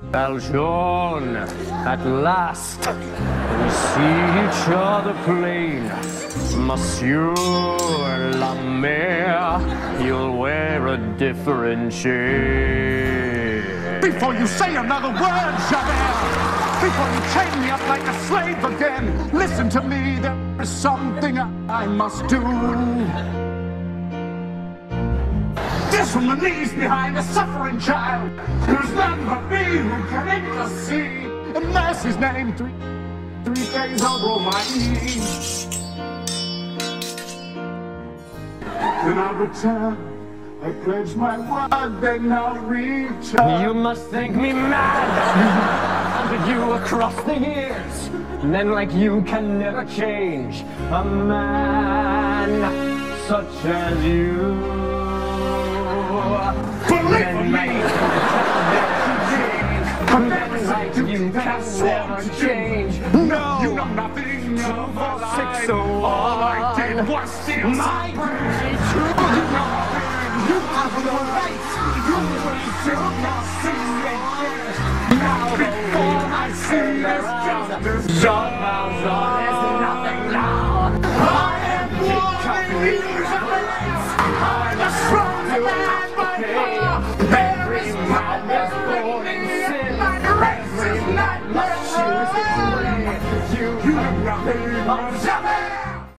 Valjean, at last, we see each other plain. Monsieur la Mayor, you'll wear a different shade. Before you say another word, Javert, before you chain me up like a slave again, listen to me, there is something I must do. This from the knees behind a suffering child. There's none but me who can intercede. In mercy's name, three days I'll roll my knees. Then I'll return. I pledge my word, then I'll return. You must think me mad. Hunted you across the years. Men like you can never change. A man such as you. Believe me! Men like you can never change. No! You know nothing of all all I did was steal my brain. You have no right! You will still not see me. Now before I see this justice, Your Valjean is nothing now. I am warning you, I'm a strong man.